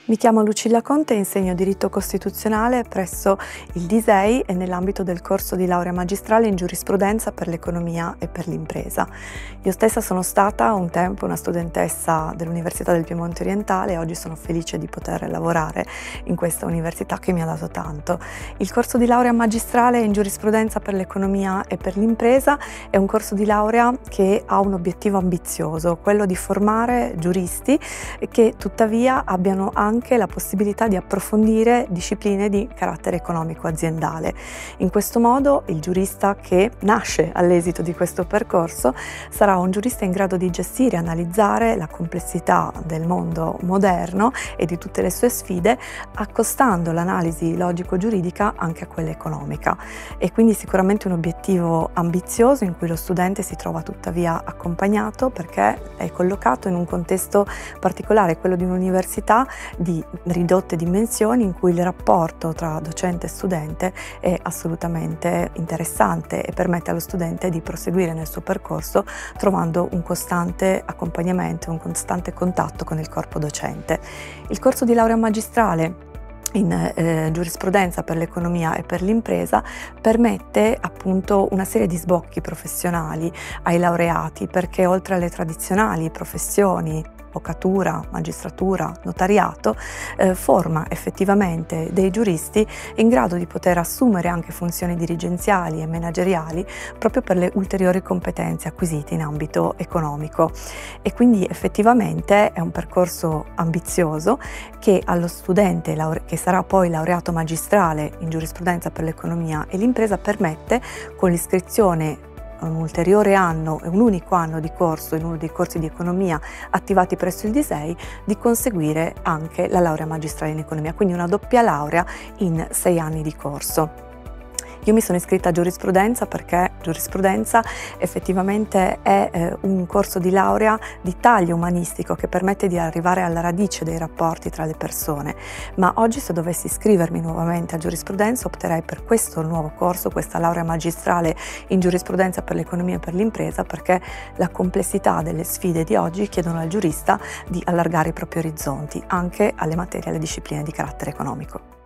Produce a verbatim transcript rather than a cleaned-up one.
Mi chiamo Lucilla Conte e insegno diritto costituzionale presso il D I S E I e nell'ambito del corso di laurea magistrale in giurisprudenza per l'economia e per l'impresa. Io stessa sono stata un tempo una studentessa dell'Università del Piemonte Orientale e oggi sono felice di poter lavorare in questa università che mi ha dato tanto. Il corso di laurea magistrale in giurisprudenza per l'economia e per l'impresa è un corso di laurea che ha un obiettivo ambizioso, quello di formare giuristi che tuttavia abbiano anche anche la possibilità di approfondire discipline di carattere economico aziendale. In questo modo il giurista che nasce all'esito di questo percorso sarà un giurista in grado di gestire e analizzare la complessità del mondo moderno e di tutte le sue sfide, accostando l'analisi logico-giuridica anche a quella economica. E quindi sicuramente un obiettivo ambizioso in cui lo studente si trova tuttavia accompagnato perché è collocato in un contesto particolare, quello di un'università di ridotte dimensioni in cui il rapporto tra docente e studente è assolutamente interessante e permette allo studente di proseguire nel suo percorso trovando un costante accompagnamento, un costante contatto con il corpo docente. Il corso di laurea magistrale in eh, giurisprudenza per l'economia e per l'impresa permette appunto una serie di sbocchi professionali ai laureati, perché oltre alle tradizionali professioni avvocatura, magistratura, notariato, eh, forma effettivamente dei giuristi in grado di poter assumere anche funzioni dirigenziali e manageriali proprio per le ulteriori competenze acquisite in ambito economico. E quindi effettivamente è un percorso ambizioso che allo studente che sarà poi laureato magistrale in giurisprudenza per l'economia e l'impresa permette, con l'iscrizione un ulteriore anno e un unico anno di corso in uno dei corsi di economia attivati presso il D I S E I, di conseguire anche la laurea magistrale in economia, quindi una doppia laurea in sei anni di corso. Io mi sono iscritta a giurisprudenza perché giurisprudenza effettivamente è eh, un corso di laurea di taglio umanistico che permette di arrivare alla radice dei rapporti tra le persone, ma oggi se dovessi iscrivermi nuovamente a giurisprudenza opterei per questo nuovo corso, questa laurea magistrale in giurisprudenza per l'economia e per l'impresa, perché la complessità delle sfide di oggi chiedono al giurista di allargare i propri orizzonti anche alle materie e alle discipline di carattere economico.